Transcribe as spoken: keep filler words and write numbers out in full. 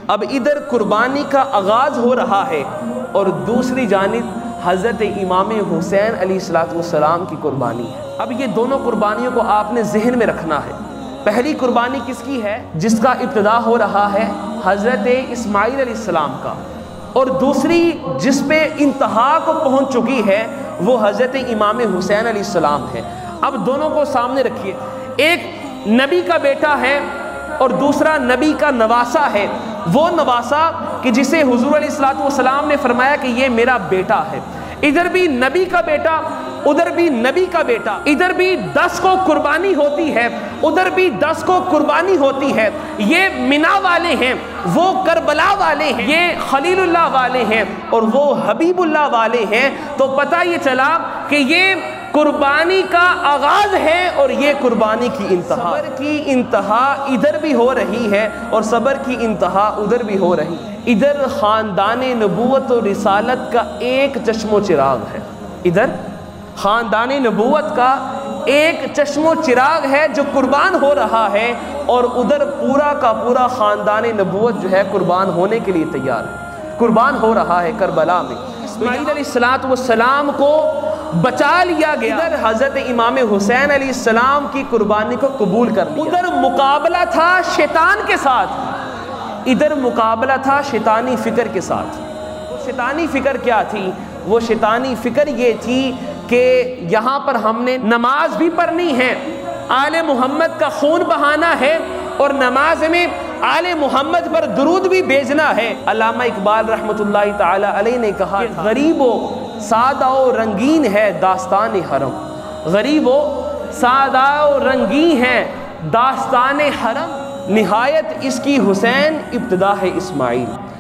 اب ادھر قربانی کا آغاز ہو رہا ہے اور دوسری جانب حضرت امام حسین علیہ الصلوۃ والسلام کی قربانی ہے۔ اب یہ دونوں قربانیوں کو آپ نے ذہن میں رکھنا ہے۔ پہلی قربانی کس کی ہے؟ جس کا ابتدا ہو رہا ہے حضرت اسماعیل علیہ السلام کا، اور دوسری جس پہ انتہا کو پہنچ چکی ہے وہ حضرت امام حسین علیہ السلام ہے۔ اب دونوں کو سامنے رکھیے، ایک نبی کا بیٹا ہے اور دوسرا نبی کا نواسا ہے، وہ نواسا کہ جسے حضور علیہ الصلوۃ والسلام نے فرمایا کہ یہ میرا بیٹا ہے۔ ادھر بھی نبی کا بیٹا، ادھر بھی نبی کا بیٹا، ادھر بھی دس کو قربانی ہوتی ہے، ادھر بھی دس کو قربانی ہوتی ہے۔ یہ منا والے ہیں، وہ کربلا والے ہیں، یہ خلیل اللہ والے ہیں اور وہ حبیب اللہ والے ہیں۔ تو پتہ یہ چلا کہ یہ قربانی کا آغاز ہے اور یہ قربانی کی انتہا، صبر کی انتہا ادھر بھی ہو رہی ہے اور صبر کی انتہا ادھر بھی ہو رہی ہے۔ ادھر خاندان نبوت و رسالت کا ایک چشم و چراغ ہے، ادھر خاندان نبوت کا ایک چشم و چراغ ہے جو قربان ہو رہا ہے، اور ادھر پورا کا پورا خاندان نبوت جو ہے قربان ہونے کے لیے تیار ہے، قربان ہو رہا ہے کربلا میں۔ اسماعیل علیہ الصلوۃ والسلام کو بچا لیا گیا، ادھر حضرت امام حسین علیہ السلام کی قربانی کو قبول کر لیا۔ ادھر مقابلہ تھا شیطان کے ساتھ، ادھر مقابلہ تھا شیطانی فکر کے ساتھ۔ وہ شیطانی فکر کیا تھی؟ وہ شیطانی فکر یہ تھی کہ یہاں پر ہم نے نماز بھی پڑھنی ہے، آل محمد کا خون بہانا ہے، اور نماز میں آل محمد پر درود بھی بھیجنا ہے۔ علامہ اقبال رحمۃ اللہ تعالی علیہ نے کہا کہ غریب و سادہ و رنگین ہے داستان حرم، غریب و سادہ و رنگین ہے داستان حرم، نہایت اس کی حسین ابتدا ہے اسماعیل۔